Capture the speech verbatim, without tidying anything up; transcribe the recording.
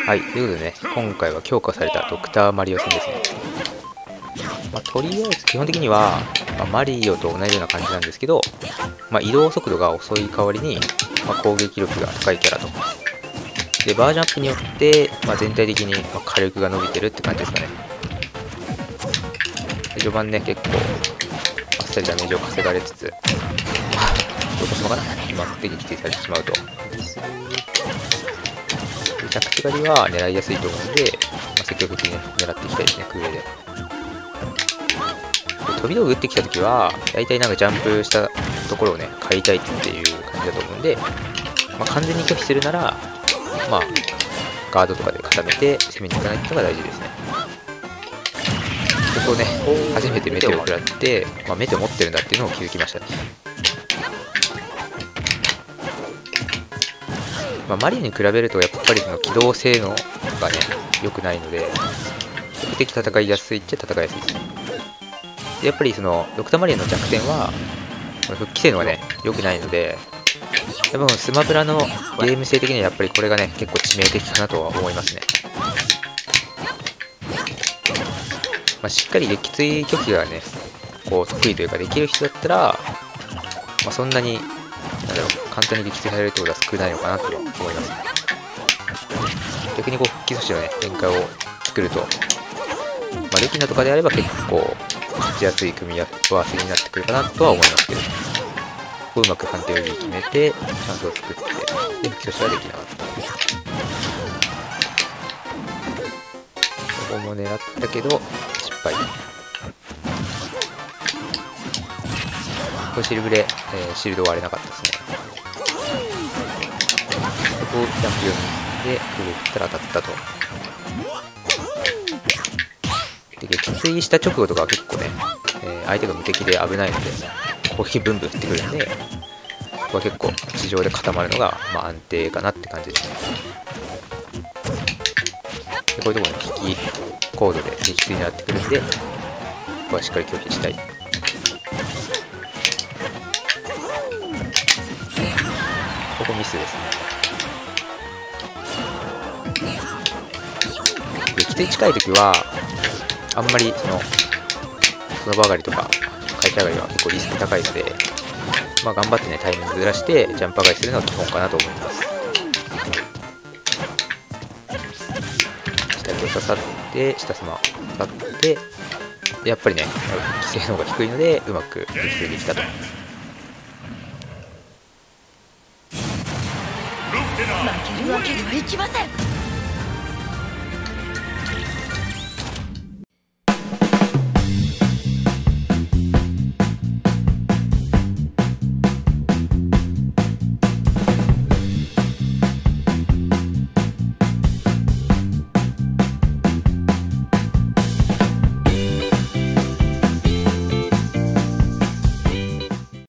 はい、ということでね、今回は強化されたドクターマリオ戦ですね。まあ、とりあえず基本的には、まあ、マリオと同じような感じなんですけど、まあ、移動速度が遅い代わりに、まあ、攻撃力が高いキャラと。で、バージョンアップによって、まあ、全体的にまあ火力が伸びてるって感じですかね。で序盤ね、結構、あっさりダメージを稼がれつつ、どこしまかな決まって撃墜されてしまうと。着地狩りは狙いやすいと思うので、まあ、積極的に、ね、狙っていきたいですね、空上で。で飛び道具打ってきたときは、大体なんかジャンプしたところをね、狩りたいっていう感じだと思うんで、まあ、完全に拒否するなら、まあ、ガードとかで固めて攻めに行かないっていうのが大事ですね。ここね、初めてメテを食らって、まあ、メテを持ってるんだっていうのを気づきましたね。まあ、マリオに比べるとやっぱりその機動性能がね良くないので、比較的戦いやすいっちゃ戦いやすいですね。でやっぱりそのドクターマリオの弱点は復帰性能がね良くないので、やっぱスマブラのゲーム性的にはやっぱりこれがね結構致命的かなとは思いますね。まあ、しっかり撃墜拒否がねこう得意というかできる人だったら、まあ、そんなになんだろう簡単に撃墜されるってことは少ないのかなと思います。逆にこう復帰阻止のね展開を作ると、まあ、レキナとかであれば結構勝ちやすい組み合わせになってくるかなとは思いますけど、こううまく判定を決めてチャンスを作ってで復帰阻止はできなかった。ここも狙ったけど失敗。これシルブレ、えー、シールド割れなかったですね。ここをジャンプ読みでくるったら当たったと。で撃墜した直後とかは結構ね、えー、相手が無敵で危ないので攻撃ブンブン振ってくるんで、ここは結構地上で固まるのが、まあ、安定かなって感じですね。でこういうところに引きコードで撃墜になってくるんで、ここはしっかり拒否したい。ここミスですね。撃墜近い時はあんまりそのその場上がりとか回転上がりは結構リスク高いので、まあ、頑張ってねタイミングずらしてジャンプ上がりするのが基本かなと思います。下に刺さって下スマ刺さってでやっぱりね規制の方が低いのでうまく撃墜できたと。 負けるわけにはいきません。